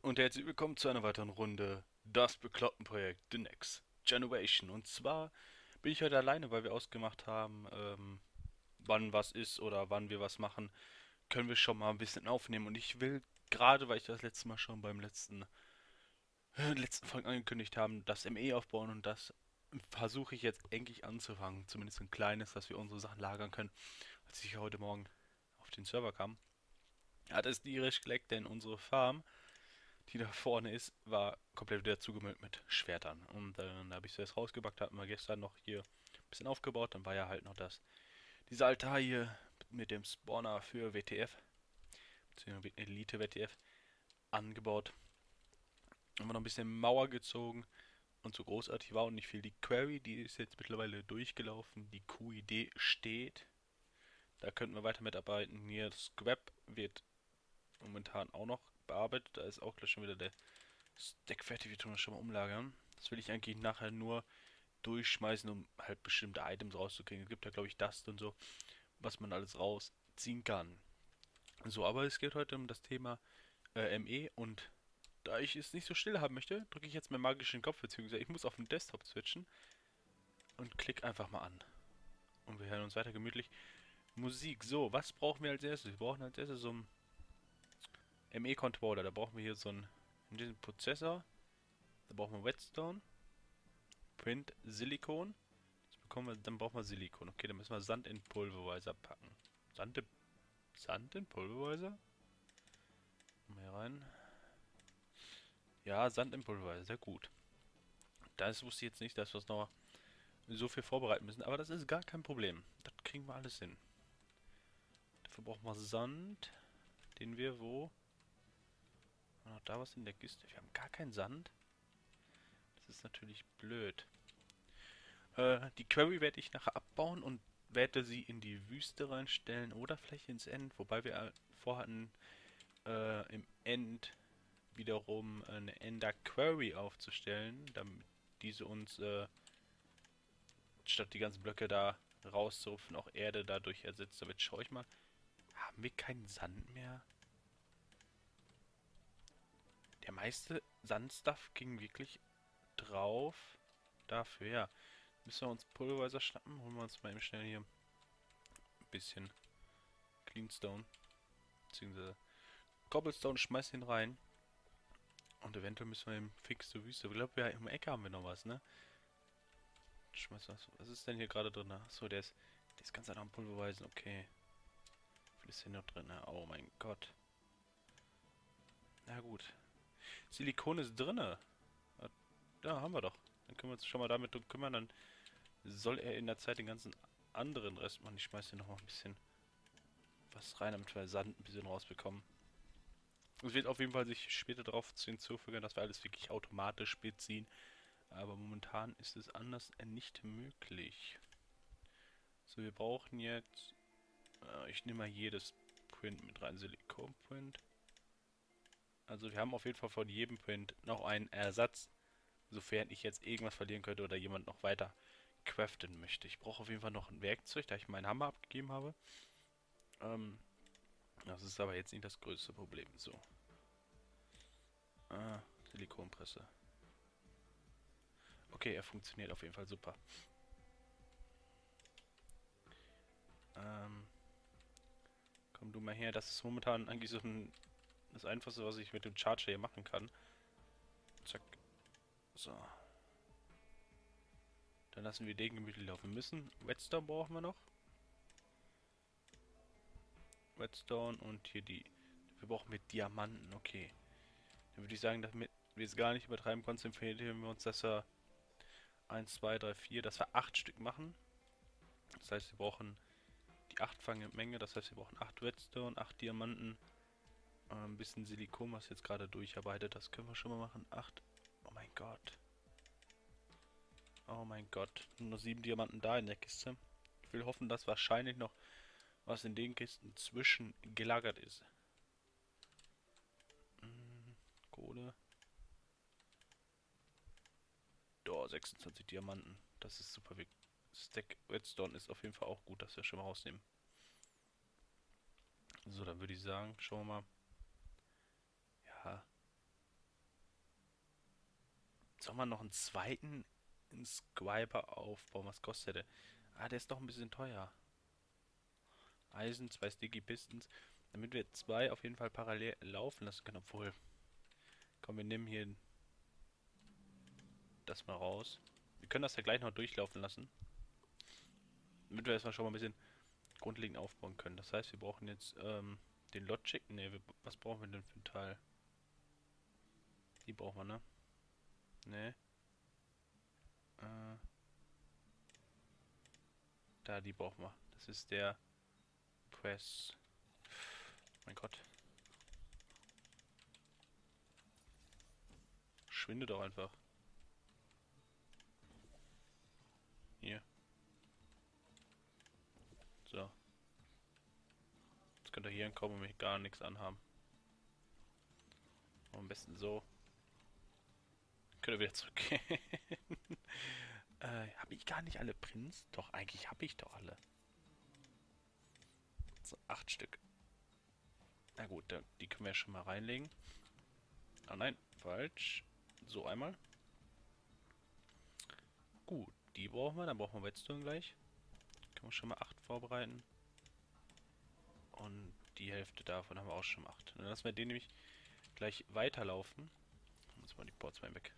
Und herzlich willkommen zu einer weiteren Runde Das Bekloppten-Projekt The Next Generation. Und zwar bin ich heute alleine, weil wir ausgemacht haben, wann was ist oder wann wir was machen, können wir schon mal ein bisschen aufnehmen. Und ich will, gerade weil ich das letzte Mal schon beim letzten Folge angekündigt haben, das ME aufbauen und das versuche ich jetzt endlich anzufangen. Zumindest ein kleines, dass wir unsere Sachen lagern können. Als ich heute Morgen auf den Server kam, hat es tierisch geleckt, denn unsere Farm, die da vorne ist, war komplett wieder zugemüllt mit Schwertern. Und da habe ich es erst rausgepackt, hatten wir gestern noch hier ein bisschen aufgebaut. Dann war ja halt noch dieser Altar hier mit dem Spawner für WTF, beziehungsweise Elite WTF, angebaut. Haben wir noch ein bisschen Mauer gezogen und so großartig war auch nicht viel. Die Query, die ist jetzt mittlerweile durchgelaufen. Die QID steht. Da könnten wir weiter mitarbeiten. Hier, Scrap wird momentan auch noch bearbeitet. Da ist auch gleich schon wieder der Stack fertig. Wir tun das schon mal umlagern. Das will ich eigentlich nachher nur durchschmeißen, um halt bestimmte Items rauszukriegen. Es gibt ja, glaube ich, Dust und so, was man alles rausziehen kann. So, aber es geht heute um das Thema ME und da ich es nicht so still haben möchte, drücke ich jetzt meinen magischen Kopf, beziehungsweise ich muss auf den Desktop switchen und klick einfach mal an. Und wir hören uns weiter gemütlich. Musik. So, was brauchen wir als erstes? Wir brauchen als erstes so einen ME-Controller. Da brauchen wir hier so einen Prozessor. Da brauchen wir Whetstone, Print, Silikon. Dann brauchen wir Silikon. Okay, dann müssen wir Sand in Pulverizer packen. Sand, Sand in Pulverizer? Mal hier rein. Ja, Sand in Pulverizer, sehr gut. Das wusste ich jetzt nicht, dass wir es noch so viel vorbereiten müssen, aber das ist gar kein Problem. Das kriegen wir alles hin. Dafür brauchen wir Sand, den wir wo? Noch da was in der Kiste? Wir haben gar keinen Sand. Das ist natürlich blöd. Die Query werde ich nachher abbauen und werde sie in die Wüste reinstellen oder vielleicht ins End, wobei wir vorhatten, im End wiederum eine Ender Query aufzustellen, damit diese uns statt die ganzen Blöcke da rauszurupfen auch Erde dadurch ersetzt. Damit schaue ich mal. Haben wir keinen Sand mehr? Der meiste Sandstuff ging wirklich drauf. Dafür, ja. Müssen wir uns Pulverizer schnappen. Holen wir uns mal eben schnell hier ein bisschen Cleanstone. Beziehungsweise Cobblestone, schmeiß ihn rein. Und eventuell müssen wir eben fix zur Wüste. Ich glaube, ja, im Ecke haben wir noch was, ne? Schmeiß was. Was ist denn hier gerade drin? Achso, der ist ganz am Pulverweisen. Okay. Wie viel ist hier noch drin? Oh mein Gott. Na gut. Silikon ist drinne. Ja, haben wir doch. Dann können wir uns schon mal damit drum kümmern. Dann soll er in der Zeit den ganzen anderen Rest machen. Ich schmeiß hier noch mal ein bisschen was rein, damit wir Sand ein bisschen rausbekommen. Es wird auf jeden Fall sich später darauf hinzufügen, dass wir alles wirklich automatisch beziehen. Aber momentan ist es anders nicht möglich. So, wir brauchen jetzt... ich nehme mal jedes Print mit rein. Silikon-Print. Also wir haben auf jeden Fall von jedem Print noch einen Ersatz. Sofern ich jetzt irgendwas verlieren könnte oder jemand noch weiter craften möchte. Ich brauche auf jeden Fall noch ein Werkzeug, da ich meinen Hammer abgegeben habe. Das ist aber jetzt nicht das größte Problem. So. Silikonpresse. Okay, er funktioniert auf jeden Fall super. Komm du mal her. Das ist momentan eigentlich so das Einfachste, was ich mit dem Charger hier machen kann. Zack. So. Dann lassen wir den gemütlich laufen. Wir müssen. Whetstone brauchen wir noch. Redstone und hier die. Wir brauchen mit Diamanten, okay. Dann würde ich sagen, damit wir es gar nicht übertreiben, konzentrieren wir uns, dass wir 1, 2, 3, 4, dass wir 8 Stück machen. Das heißt, wir brauchen die 8-fache Menge, das heißt, wir brauchen 8 Redstone, 8 Diamanten, ein bisschen Silikon, was jetzt gerade durcharbeitet, das können wir schon mal machen. 8. Oh mein Gott. Oh mein Gott. Nur 7 Diamanten da in der Kiste. Ich will hoffen, dass wahrscheinlich noch was in den Kisten zwischen gelagert ist. Kohle. Oh, 26 Diamanten. Das ist super. Stack Redstone ist auf jeden Fall auch gut, dass wir schon mal rausnehmen. So, dann würde ich sagen, schauen wir mal. Ja. Soll man noch einen zweiten Inscriber aufbauen? Was kostet der? Ah, der ist doch ein bisschen teuer. Eisen, zwei Sticky Pistons. Damit wir zwei auf jeden Fall parallel laufen lassen können. Obwohl, komm, wir nehmen hier das mal raus. Wir können das ja gleich noch durchlaufen lassen. Damit wir erstmal schon mal ein bisschen grundlegend aufbauen können. Das heißt, wir brauchen jetzt den Logic. Ne, was brauchen wir denn für einen Teil? Die brauchen wir, ne? Ne. Äh, Da, die brauchen wir. Das ist der Press. Mein Gott. Schwinde doch einfach. Hier. So. Jetzt könnt ihr hier ankommen und mich gar nichts anhaben. Am besten so. Könnt ihr wieder zurückgehen. Habe ich gar nicht alle Prints? Doch, eigentlich habe ich doch alle. So, 8 Stück. Na gut, die können wir ja schon mal reinlegen. Ah nein, falsch. So einmal. Gut, die brauchen wir. Dann brauchen wir Redstone gleich. Können wir schon mal 8 vorbereiten. Und die Hälfte davon haben wir auch schon mal 8. Dann lassen wir den nämlich gleich weiterlaufen. Jetzt mal die Ports mal weg.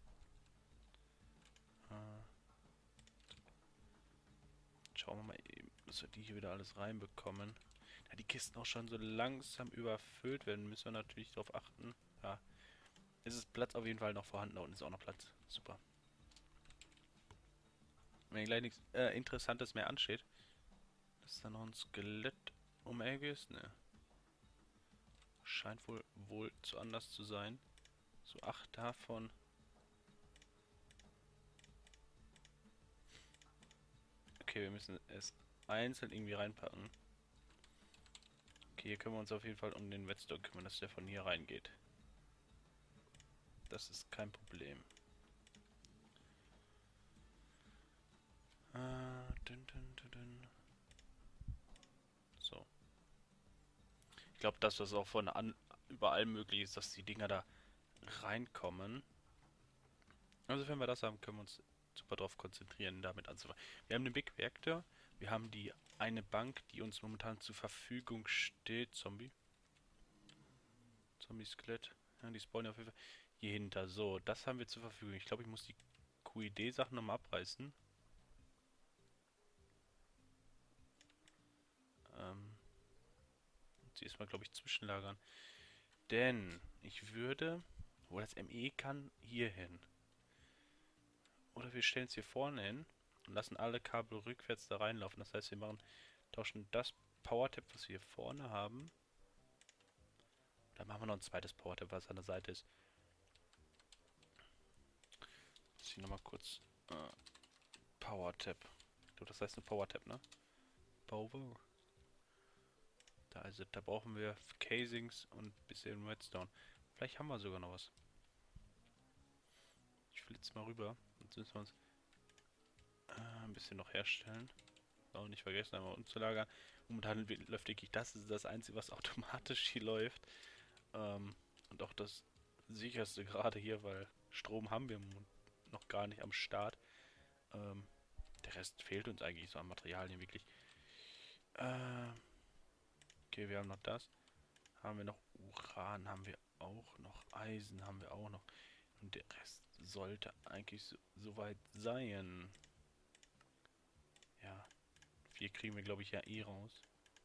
Schauen wir mal eben, dass wir die hier wieder alles reinbekommen. Da die Kisten auch schon so langsam überfüllt werden, müssen wir natürlich darauf achten. Ja, es ist Platz auf jeden Fall noch vorhanden. Da unten ist auch noch Platz. Super. Wenn gleich nichts Interessantes mehr ansteht, dass da noch ein Skelett um die Ecke ist, ne. Scheint wohl zu anders zu sein. So 8 davon. Okay, wir müssen es einzeln irgendwie reinpacken. Okay, hier können wir uns auf jeden Fall um den Redstone kümmern, dass der von hier reingeht. Das ist kein Problem. So. Ich glaube, dass das auch von überall möglich ist, dass die Dinger da reinkommen. Also wenn wir das haben, können wir uns super darauf konzentrieren, damit anzufangen. Wir haben den Big Reactor, wir haben die eine Bank, die uns momentan zur Verfügung steht. Zombie-Skelett. Ja, die spawnen auf jeden Fall hier hinter. So, das haben wir zur Verfügung. Ich glaube, ich muss die QID-Sachen nochmal abreißen. Sie ist mal, glaube ich, zwischenlagern. Denn ich würde, wo das ME kann, hier hin. Oder wir stellen es hier vorne hin und lassen alle Kabel rückwärts da reinlaufen. Das heißt, tauschen das Power-Tab, was wir hier vorne haben. Dann machen wir noch ein zweites Power-Tab, was an der Seite ist. Jetzt hier nochmal kurz Power-Tab. Das heißt eine Power-Tab, ne? Power. Da brauchen wir Casings und ein bisschen Redstone. Vielleicht haben wir sogar noch was. Ich will jetzt mal rüber. Jetzt müssen wir uns ein bisschen noch herstellen. Auch nicht vergessen, einmal umzulagern. Momentan läuft wirklich das ist das Einzige, was automatisch hier läuft. Und auch das sicherste gerade hier, weil Strom haben wir noch gar nicht am Start. Der Rest fehlt uns eigentlich so an Materialien wirklich. Okay, wir haben noch das. Haben wir noch Uran, haben wir auch noch. Eisen haben wir auch noch. Und der Rest sollte eigentlich soweit sein. Ja. 4 kriegen wir, glaube ich, ja eh raus.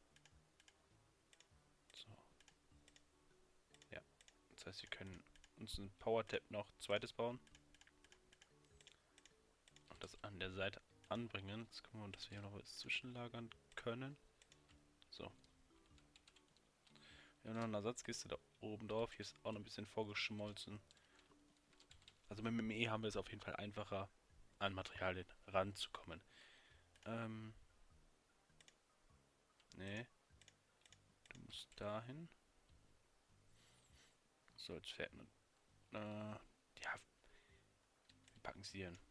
So. Ja. Das heißt, wir können uns ein Power-Tab noch zweites bauen. Und das an der Seite anbringen. Jetzt gucken wir, dass wir hier noch was zwischenlagern können. So. Wir haben noch eine Ersatzkiste da oben drauf. Hier ist auch noch ein bisschen vorgeschmolzen. Also mit dem E haben wir es auf jeden Fall einfacher, an Materialien ranzukommen. Nee. Du musst dahin. So, jetzt fährt man. Ja, wir packen sie hier hin.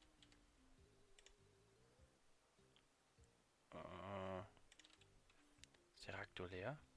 Ist der Reaktor leer?